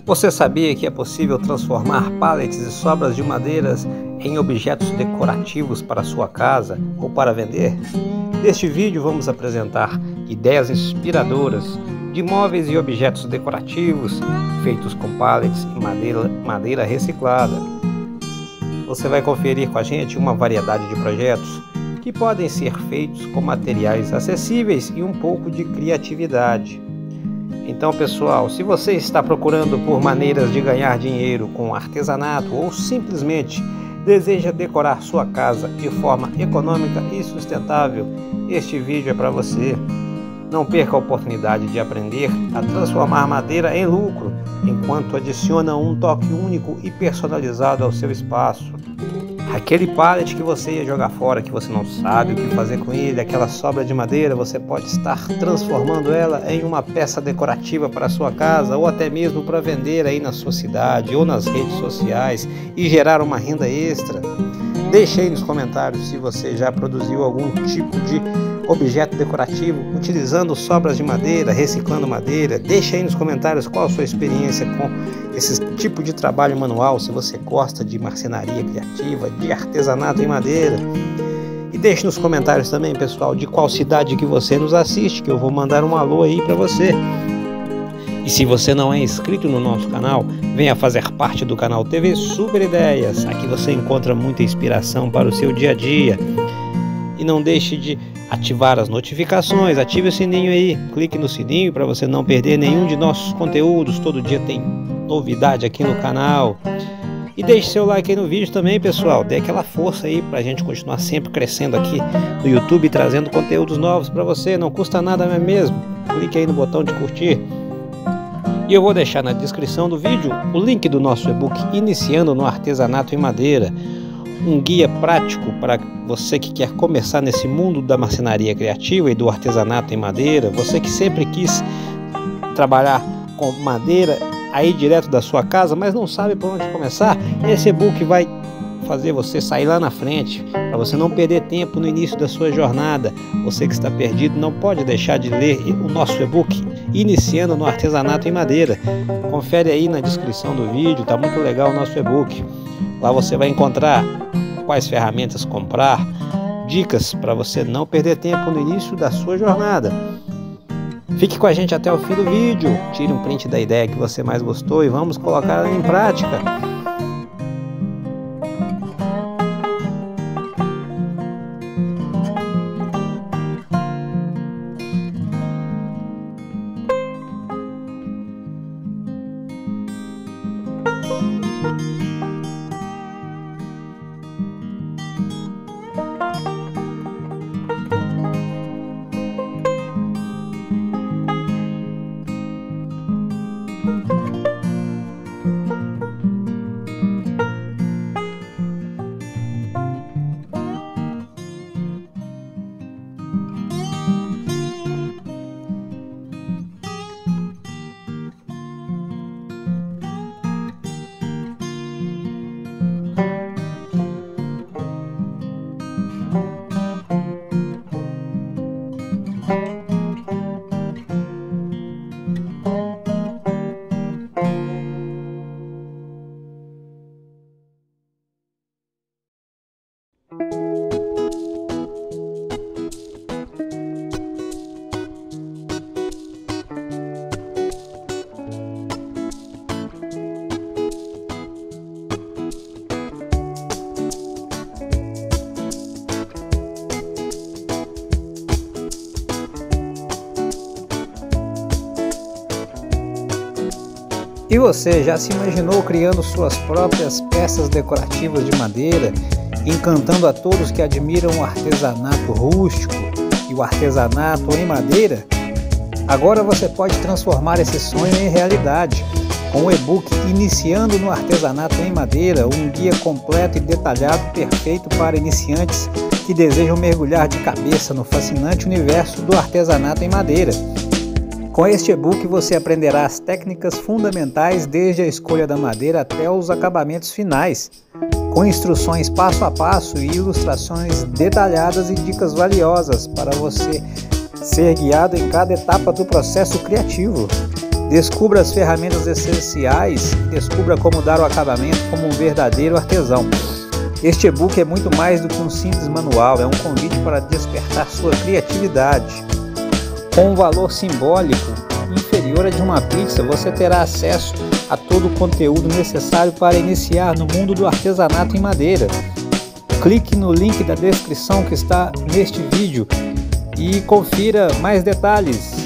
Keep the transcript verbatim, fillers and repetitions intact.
Você sabia que é possível transformar pallets e sobras de madeiras em objetos decorativos para sua casa ou para vender? Neste vídeo vamos apresentar ideias inspiradoras de móveis e objetos decorativos feitos com pallets e madeira, madeira reciclada. Você vai conferir com a gente uma variedade de projetos que podem ser feitos com materiais acessíveis e um pouco de criatividade. Então, pessoal, se você está procurando por maneiras de ganhar dinheiro com artesanato ou simplesmente deseja decorar sua casa de forma econômica e sustentável, este vídeo é para você. Não perca a oportunidade de aprender a transformar madeira em lucro, enquanto adiciona um toque único e personalizado ao seu espaço. Aquele pallet que você ia jogar fora, que você não sabe o que fazer com ele, aquela sobra de madeira, você pode estar transformando ela em uma peça decorativa para a sua casa ou até mesmo para vender aí na sua cidade ou nas redes sociais e gerar uma renda extra. Deixe aí nos comentários se você já produziu algum tipo de objeto decorativo utilizando sobras de madeira, reciclando madeira. Deixe aí nos comentários qual a sua experiência com esse tipo de trabalho manual, se você gosta de marcenaria criativa, de artesanato em madeira. E deixe nos comentários também, pessoal, de qual cidade que você nos assiste, que eu vou mandar um alô aí para você. E se você não é inscrito no nosso canal, venha fazer parte do canal T V Super Ideias. Aqui você encontra muita inspiração para o seu dia a dia. E não deixe de ativar as notificações, ative o sininho aí, clique no sininho para você não perder nenhum de nossos conteúdos. Todo dia tem novidade aqui no canal. E deixe seu like aí no vídeo também, pessoal. Dê aquela força aí pra gente continuar sempre crescendo aqui no YouTube, trazendo conteúdos novos para você. Não custa nada, não é mesmo? Clique aí no botão de curtir. E eu vou deixar na descrição do vídeo o link do nosso e-book Iniciando no Artesanato em Madeira. Um guia prático para você que quer começar nesse mundo da marcenaria criativa e do artesanato em madeira. Você que sempre quis trabalhar com madeira aí direto da sua casa, mas não sabe por onde começar. Esse e-book vai fazer você sair lá na frente, para você não perder tempo no início da sua jornada. Você que está perdido não pode deixar de ler o nosso e-book Iniciando no Artesanato em Madeira. Confere aí na descrição do vídeo, tá muito legal o nosso e-book. Lá você vai encontrar quais ferramentas comprar, dicas para você não perder tempo no início da sua jornada. Fique com a gente até o fim do vídeo, tire um print da ideia que você mais gostou e vamos colocar ela em prática. E você já se imaginou criando suas próprias peças decorativas de madeira, encantando a todos que admiram o artesanato rústico e o artesanato em madeira? Agora você pode transformar esse sonho em realidade com o e-book Iniciando no Artesanato em Madeira, um guia completo e detalhado perfeito para iniciantes que desejam mergulhar de cabeça no fascinante universo do artesanato em madeira. Com este e-book você aprenderá as técnicas fundamentais desde a escolha da madeira até os acabamentos finais, com instruções passo a passo e ilustrações detalhadas e dicas valiosas para você ser guiado em cada etapa do processo criativo. Descubra as ferramentas essenciais e descubra como dar o acabamento como um verdadeiro artesão. Este e-book é muito mais do que um simples manual, é um convite para despertar sua criatividade. Com um valor simbólico inferior a de uma pizza, você terá acesso a todo o conteúdo necessário para iniciar no mundo do artesanato em madeira. Clique no link da descrição que está neste vídeo e confira mais detalhes.